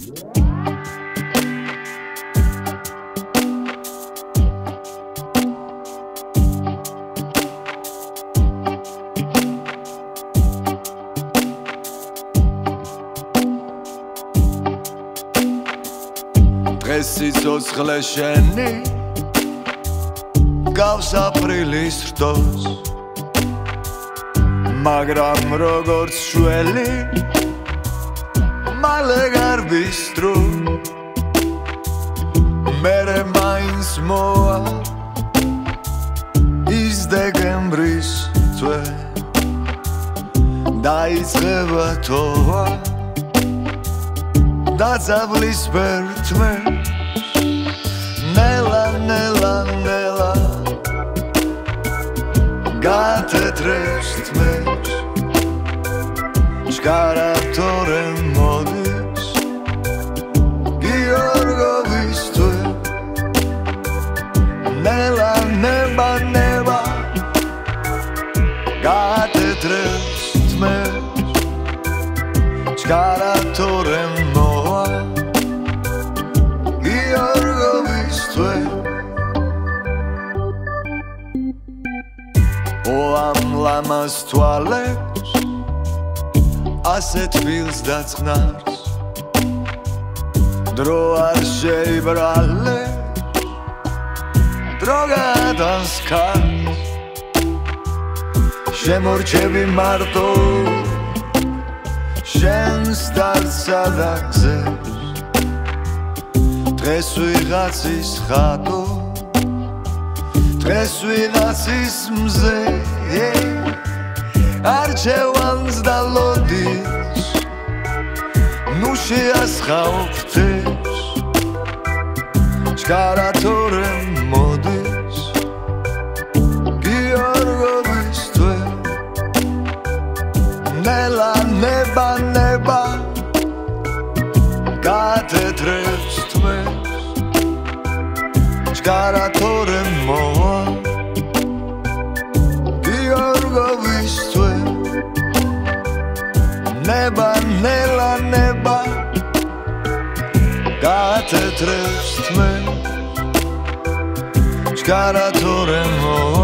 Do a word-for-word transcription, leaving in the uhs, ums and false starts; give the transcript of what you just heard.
დღეს სიცოცხლე შენი გავს აპრილის რტოს მაგრამ როგორც შველი მალე გარბისდრო მერე მაინც მოვა ის დეკემბრის თვე დაიწყება თოვა დაწავლის ბერთმე ნელა ნელა ნელა გათეთრებს თმებს შკარათორე მოდის გიორგოვის თვე ნელა ნება ნება გათეთრებს თმებს შკარათორე მოვა გიორგოვის თვე ო ამ ლამას თვალებს ასეთ ვილს დაწყნარს დრო არ შეიბრალებს დრო გადანს ქარს შემორჩები მარტო შენს დარსა და გზებს დღეს ვიღაცის ხატო დღეს ვიღაცის მზე არჩევანს და ლოდის ნუ შეასხაობთებს შკარათორე მოდის გიორგოვის თვე ნელა ნება ნება გათეთრებს თმებს შკარათორე მოვა გიორგოვის თვე ნება ნელა ნება გათეთრებს თმებს შკარათორე მოვა